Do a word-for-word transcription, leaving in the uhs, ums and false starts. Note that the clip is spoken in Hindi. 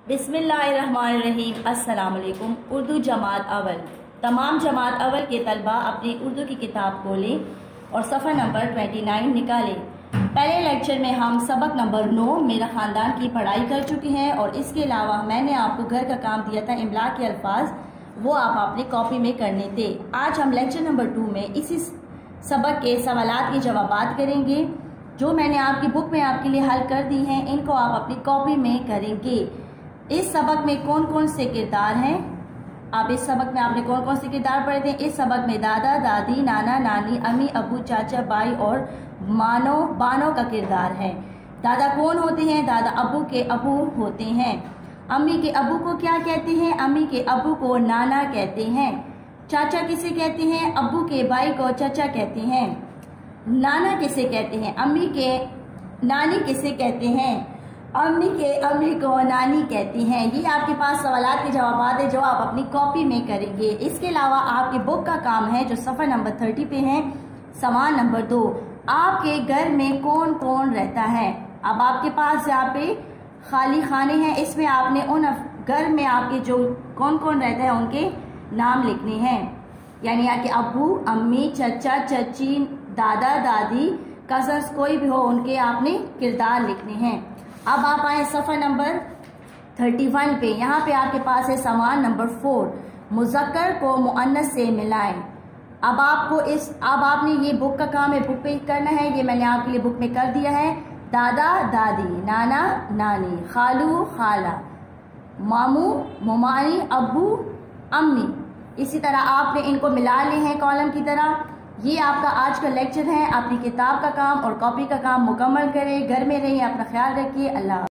बिस्मिल्लाहिर्रहमानिर्रहीम। अस्सलाम वालेकुम। उर्दू जमात अवल, तमाम जमात अवल के तलबा अपनी उर्दू की किताब खोलें और सफ़ा नंबर उनतीस निकालें। पहले लेक्चर में हम सबक नंबर नौ मेरा ख़ानदान की पढ़ाई कर चुके हैं और इसके अलावा मैंने आपको घर का काम दिया था इमला के अल्फाज, वो आप अपनी कॉपी में करने थे। आज हम लेक्चर नंबर टू में इसी सबक के सवालात के जवाबात करेंगे जो मैंने आपकी बुक में आपके लिए हल कर दी हैं। इनको आप अपनी कॉपी में करेंगे। इस सबक में कौन कौन से किरदार हैं, आप इस सबक में आपने कौन कौन से किरदार पढ़े थे। इस सबक में दादा दादी, नाना नानी, अम्मी अबू, चाचा भाई और मानो बानो का किरदार है। दादा कौन होते हैं? दादा अबू के अबू होते हैं। अम्मी के अबू को क्या कहते हैं? अम्मी के अबू को नाना कहते हैं। चाचा किसे कहते हैं? अबू के भाई को चाचा कहते हैं। नाना किसे कहते हैं? अम्मी के नानी किसे कहते हैं? अम्मी के अम्मी को नानी कहती हैं। ये आपके पास सवालात के जवाब है जो आप अपनी कॉपी में करेंगे। इसके अलावा आपकी बुक का काम है जो सफ़ा नंबर तीस पे है। सवाल नंबर दो, आपके घर में कौन कौन रहता है? अब आपके पास यहाँ पे खाली खाने हैं, इसमें आपने उन घर में आपके जो कौन कौन रहता है उनके नाम लिखने हैं। यानी यहाँ के अबू, अम्मी, चचा, चची, दादा, दादी, कजन्स कोई भी हो उनके आपने किरदार लिखने हैं। अब आप आए सफ़ा नंबर इकतीस पे। यहाँ पे आपके पास है सवाल नंबर फोर, मुज़क्कर को मुअन्नस से मिलाएं। अब आपको इस अब आपने ये बुक का काम है, बुक पे करना है। ये मैंने आपके लिए बुक में कर दिया है। दादा दादी, नाना नानी, खालू खाला, मामू मुमानी, अब्बू अम्मी। इसी तरह आपने इनको मिला लिए हैं कॉलम की तरह। ये आपका आज का लेक्चर है। अपनी किताब का काम और कॉपी का काम मुकम्मल करें। घर में रहिए, अपना ख्याल रखिए। अल्लाह।